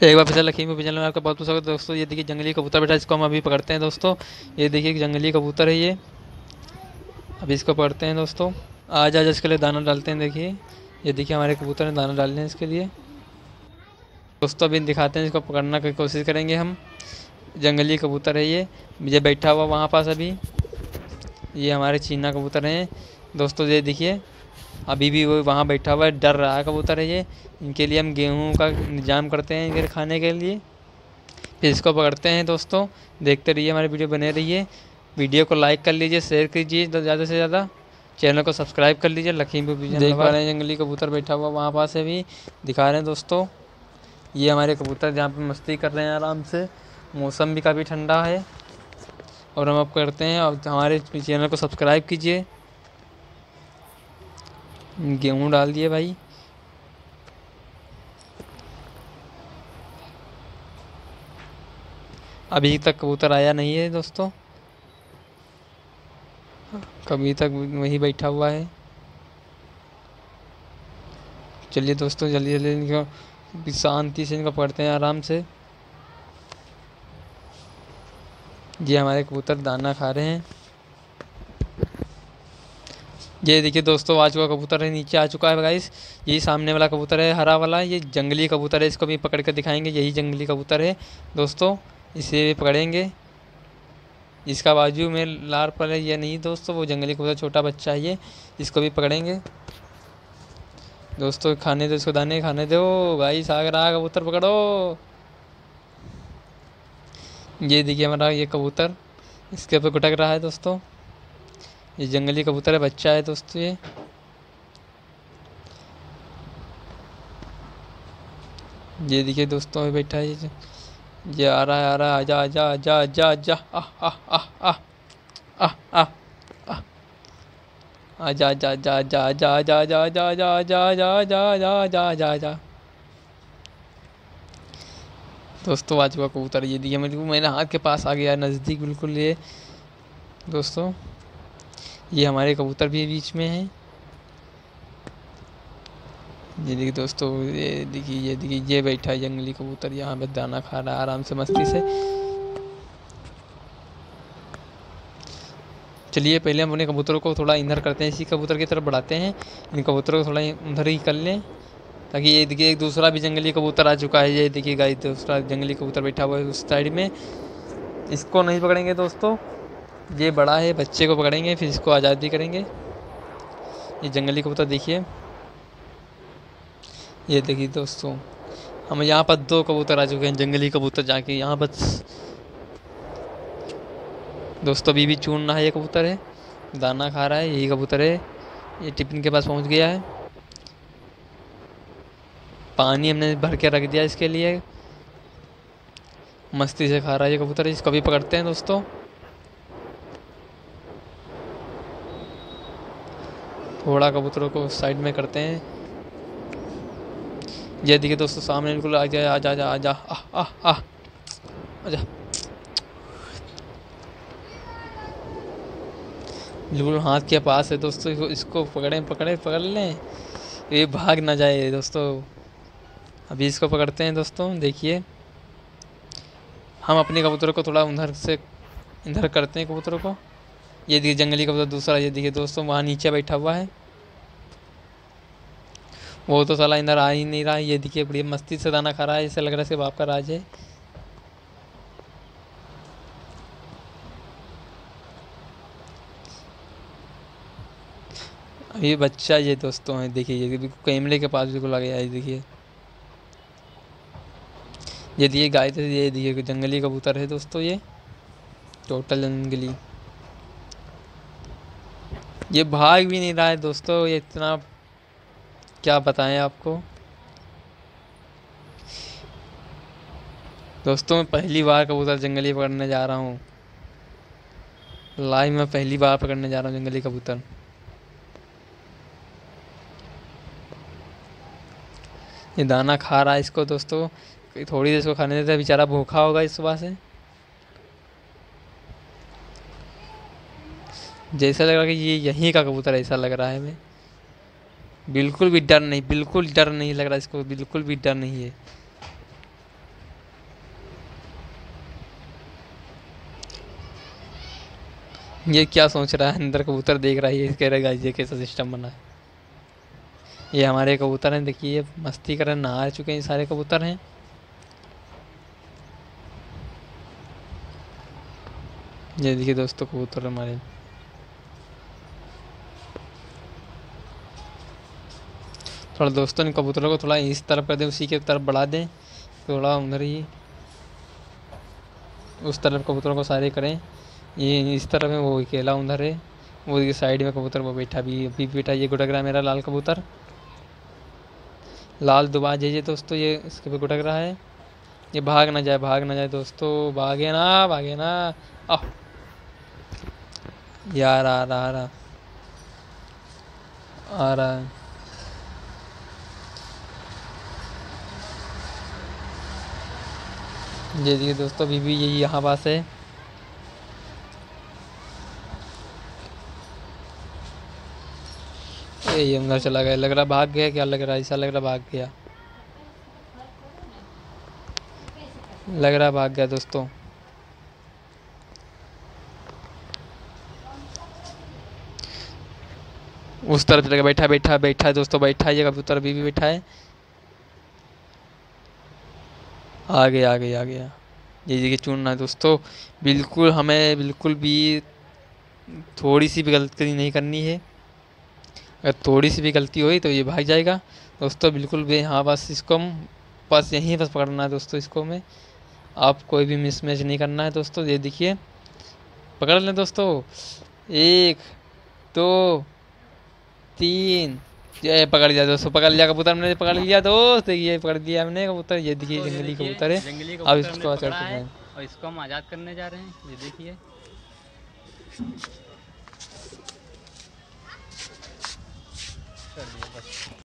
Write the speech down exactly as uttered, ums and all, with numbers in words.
एक बार फिर लखीमपुर चैनल में आपका बहुत बहुत स्वागत है दोस्तों। ये देखिए जंगली कबूतर बेटा, इसको हम अभी पकड़ते हैं दोस्तों। ये देखिए जंगली कबूतर है ये, अभी इसको पकड़ते हैं दोस्तों। आज आज इसके लिए दाना डालते हैं। देखिए ये देखिए हमारे कबूतर ने दाना डालने हैं इसके लिए दोस्तों। अभी दिखाते हैं, इसको पकड़ना की कोशिश करेंगे हम। जंगली कबूतर है ये, ये बैठा हुआ वहाँ पास अभी। ये हमारे चीना कबूतर हैं दोस्तों। ये देखिए अभी भी वो वहाँ बैठा हुआ है, डर रहा है कबूतर है ये। इनके लिए हम गेहूं का इंतजाम करते हैं इनके खाने के लिए, फिर इसको पकड़ते हैं दोस्तों। देखते रहिए, हमारी वीडियो बने रहिए। वीडियो को लाइक कर लीजिए, शेयर कीजिए ज़्यादा से ज़्यादा, चैनल को सब्सक्राइब कर लीजिए। लखीमपुर देख पा रहे हैं जंगली कबूतर बैठा हुआ वहाँ पास है, भी दिखा रहे हैं दोस्तों। ये हमारे कबूतर जहाँ पे मस्ती कर रहे हैं आराम से। मौसम भी काफ़ी ठंडा है और हम अब करते हैं। और हमारे चैनल को सब्सक्राइब कीजिए। गेहूँ डाल दिए भाई। अभी तक कबूतर आया नहीं है दोस्तों, कभी तक वहीं बैठा हुआ है। चलिए दोस्तों जल्दी जल्दी इनको शांति से इनको पकड़ते हैं आराम से। ये हमारे कबूतर दाना खा रहे हैं। ये देखिए दोस्तों आज का कबूतर है नीचे आ चुका है गाइस। यही सामने वाला कबूतर है हरा वाला, ये जंगली कबूतर है। इसको भी पकड़ कर दिखाएंगे, यही जंगली कबूतर है दोस्तों। इसे भी पकड़ेंगे। इसका बाजू में लार पर है ये नहीं दोस्तों, वो जंगली कबूतर छोटा बच्चा है ये। इसको भी पकड़ेंगे दोस्तों। खाने दो इसको, दाने खाने दो गाइस। आ रहा कबूतर पकड़ो। ये देखिए हमारा ये कबूतर इसके ऊपर गुटक रहा है दोस्तों। ये जंगली कबूतर है, बच्चा है दोस्तों ये। ये देखिए दोस्तों अभी बैठा है ये ये आ रहा है आ रहा है। आजा आजा आजा आजा आजा आ आ आ आ आ आ आ आजा आजा आजा आजा आजा आजा आजा आजा आजा आजा आजा आजा आजा आजा आजा दोस्तों आज का कबूतर ये देखिए मेरे को मेरे हाथ के पास आ गया, नज़दीक बिल्कुल। ये दोस्तों ये हमारे कबूतर भी बीच में हैं। ये देखिए दोस्तों, ये देखिए ये देखिए ये बैठा है जंगली कबूतर, यहाँ पे दाना खा रहा है आराम से मस्ती से। चलिए पहले हम अपने कबूतरों को थोड़ा इधर करते हैं, इसी कबूतर की तरफ बढ़ाते हैं। इन कबूतरों को थोड़ा उधर ही कर लें, ताकि ये देखिए एक दूसरा भी जंगली कबूतर आ चुका है। ये देखिए गाइस दूसरा जंगली कबूतर बैठा हुआ है उस साइड में। इसको नहीं पकड़ेंगे दोस्तों, ये बड़ा है, बच्चे को पकड़ेंगे फिर इसको आज़ादी करेंगे। ये जंगली कबूतर देखिए, ये देखिए दोस्तों हम यहाँ पर दो कबूतर आ चुके हैं जंगली कबूतर जाके यहाँ पर दोस्तों। अभी भी चून रहा है, ये कबूतर है, दाना खा रहा है, यही कबूतर है। ये टिफिन के पास पहुँच गया है। पानी हमने भर के रख दिया इसके लिए, मस्ती से खा रहा है ये कबूतर। इसको भी पकड़ते हैं दोस्तों। थोड़ा कबूतरों को साइड में करते हैं। ये देखिए दोस्तों सामने बिल्कुल आ जाए, आजा आजा आजा आ आ आ आजा, बिल्कुल हाथ के पास है दोस्तों। इसको इसको पकड़ें पकड़े पकड़ लें, ये भाग ना जाए दोस्तों। अभी इसको पकड़ते हैं दोस्तों। देखिए हम अपने कबूतरों को थोड़ा उधर से इधर करते हैं कबूतरों को। ये देखिए जंगली कबूतर दूसरा, ये देखिए दोस्तों वहाँ नीचे बैठा हुआ है। वो तो साला इधर आ ही नहीं रहा है। ये देखिए बड़ी मस्ती से दाना खा रहा है, ऐसा लग रहा है इसके बाप का राज है। ये बच्चा ये दोस्तों है, देखिए ये बिल्कुल कैमरे के पास बिल्कुल आ गया है। देखिए ये देखिए गाय तो ये देखिए जंगली कबूतर है दोस्तों, ये टोटल जंगली। ये भाग भी नहीं रहा है दोस्तों, ये इतना क्या बताएं आपको दोस्तों। मैं पहली बार कबूतर जंगली पकड़ने जा रहा हूँ, लाइव में पहली बार पकड़ने जा रहा हूँ जंगली कबूतर। ये दाना खा रहा है इसको दोस्तों, थोड़ी देर इसको खाने देते हैं, बेचारा भूखा होगा इस सुबह से। जैसा लग रहा है कि ये यहीं का कबूतर ऐसा लग रहा है हमें। बिल्कुल भी डर नहीं, बिल्कुल डर नहीं लग रहा इसको, बिल्कुल भी डर नहीं है। ये क्या सोच रहा है, अंदर कबूतर देख रहा है, ये कह रहा है ये कैसा सिस्टम बना है। ये हमारे कबूतर हैं, देखिए मस्ती कर नहा चुके हैं, ये सारे कबूतर हैं। ये देखिए दोस्तों कबूतर हमारे। थोड़ा दोस्तों इन कबूतरों को थोड़ा इस तरफ कर दें, उसी की तरफ बढ़ा दें, थोड़ा उधर ही उस तरफ कबूतरों को सारे करें। ये इस तरफ है, वो अकेला उधर है, वो देखिए साइड में कबूतर वो बैठा भी अभी बैठा, ये गुटक रहा है मेरा लाल कबूतर। लाल दुबाज है ये दोस्तों, ये इसके पे गुटक रहा है। ये भाग ना जाए, भाग ना जाए दोस्तों, भागे ना भागे ना। आह यार आ रहा आ रहा आ रहा है। ये देखिए दोस्तों अभी भी यही यहाँ पास है। ये ये अंदर चला गया, लग रहा भाग गया, क्या लग रहा है, ऐसा लग रहा भाग गया, लग रहा भाग गया दोस्तों। उस तरफ चला गया, बैठा बैठा बैठा है दोस्तों, बैठा है ये कबूतर अभी भी बैठा है। आ गया आ गया आ गया। ये देखिए चुनना है दोस्तों, बिल्कुल हमें बिल्कुल भी थोड़ी सी भी गलती नहीं करनी है। अगर थोड़ी सी भी गलती हुई तो ये भाग जाएगा दोस्तों, बिल्कुल भी। हाँ बस इसको हम बस यहीं बस पकड़ना है दोस्तों, इसको में आप कोई भी मिसमैच नहीं करना है दोस्तों। ये देखिए पकड़ लें दोस्तों, एक दो तीन, ये पकड़ लिया दोस्तों, पकड़ लिया कबूतर हमने, पकड़ लिया दोस्त, ये पकड़ लिया हमने कबूतर। ये देखिए तो ये जंगली देखिए कबूतर है, जंगली अब कबूतर हमने इसको पकड़ा चढ़ते है हैं। और इसको हम आज़ाद करने जा रहे हैं। ये देखिए